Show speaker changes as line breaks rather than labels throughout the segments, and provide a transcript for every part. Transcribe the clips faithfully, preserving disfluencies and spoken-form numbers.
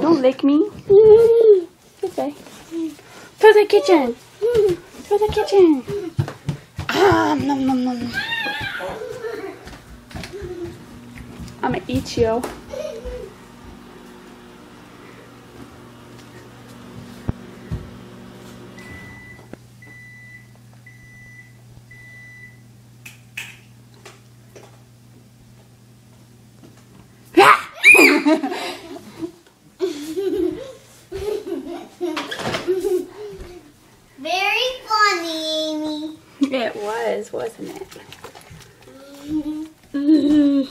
Don't lick me. Good boy. To the kitchen. To the kitchen. Ah, nom nom nom. I'm gonna eat you.
Very funny, Amy.
It was, wasn't it? Mm.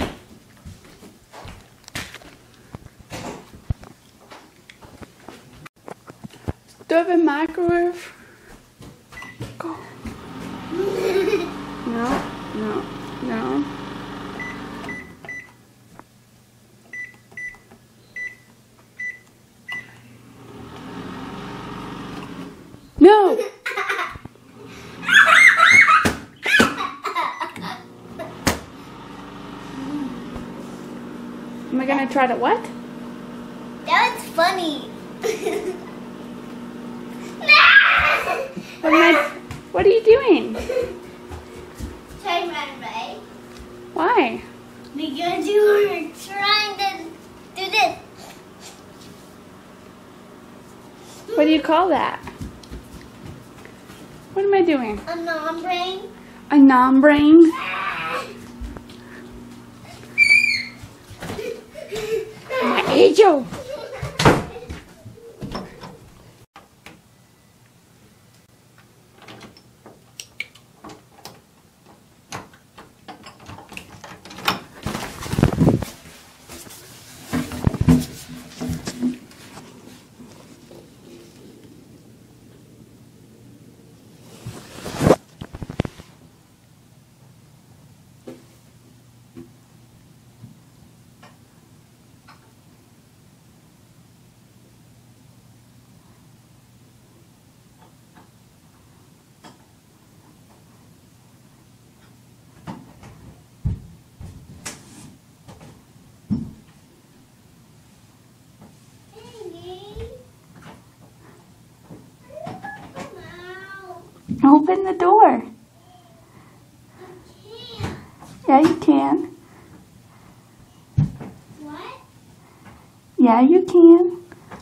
Stove and microwave. Go. No, no, no. No! Am I gonna try to what?
That was funny.
What, am I, what are you doing?
Try to run away.
Why?
Because you were trying to do this.
What do you call that? What am I doing?
A non-brain.
A non-brain? I hate you! Open the door. Yeah, you can.
What?
Yeah, you can.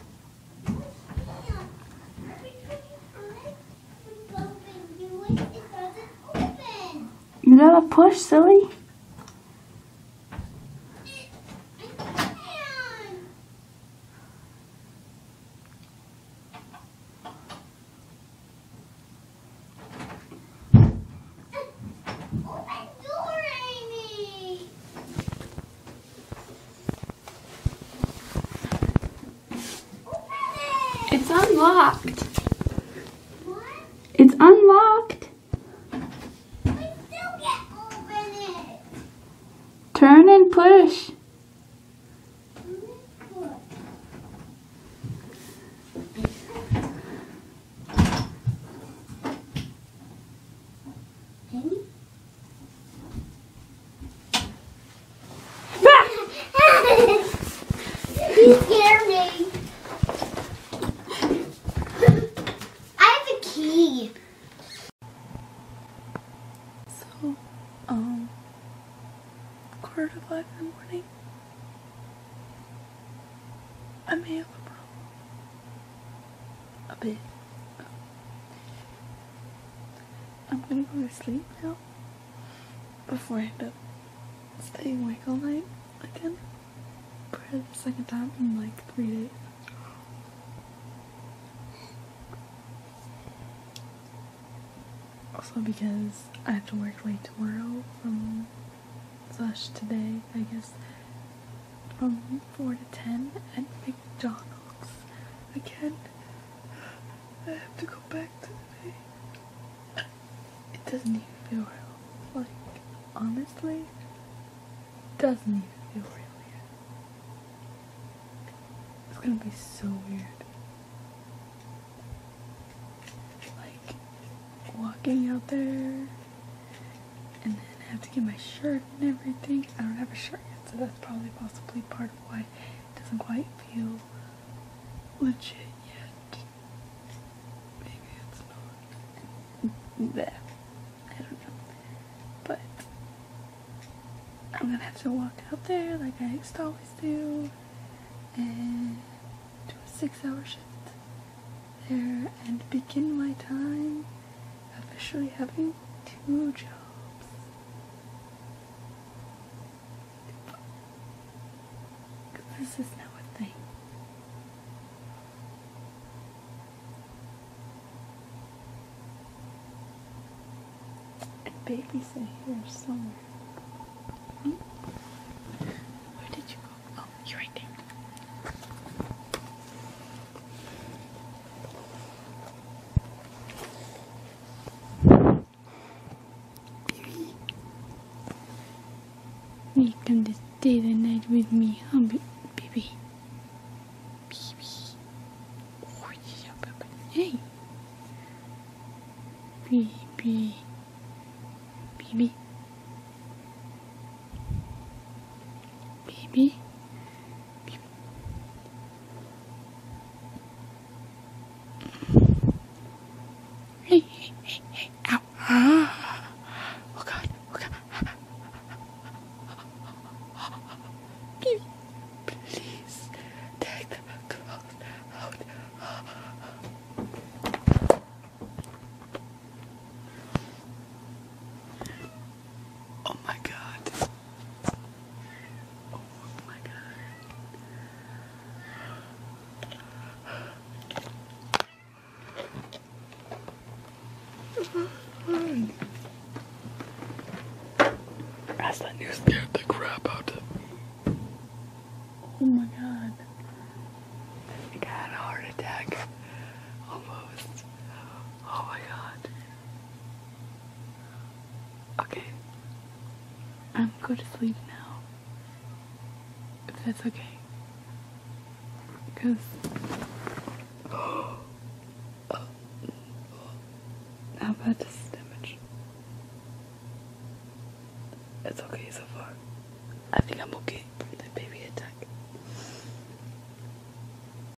You gotta push, silly. It's unlocked.
What?
It's unlocked.
I still can't open it.
Turn and push.
You scared me. I have a key.
So, um, quarter to five in the morning, I may have a problem. A bit. I'm gonna go to sleep now before I end up staying awake all night again for the second time in like three days. Also because I have to work late tomorrow from slash today, I guess, from four to ten at McDonald's again. I have to go back to the day. It doesn't even feel real. Like, honestly, it doesn't even feel real yet. It's gonna be so weird. Like, walking out there and then have to get my shirt and everything. I don't have a shirt yet, so that's probably possibly part of why it doesn't quite feel legit yet. Maybe it's not. Bleh. I don't know. But I'm gonna have to walk out there like I used to always do and do a six hour shift there and begin my time officially having two jobs. Because this is now a thing. And babies are here somewhere. Hmm? Where did you go? Oh, you're right there. You come to stay the night with me, huh, baby? Baby. Oh, yeah, baby. Hey. Baby. Baby. Baby. Baby. Hey, hey, hey, hey. Ow. Ah. Oh, God. Oh, God. Baby, please take the clothes out. Oh my God. Oh my God. Aslan, you scared the crap out of me. Oh my God. I got a heart attack. Almost. Oh my God. Okay. I'm going to sleep now. If that's okay. Because... How about this damage? It's okay so far. I think I'm okay.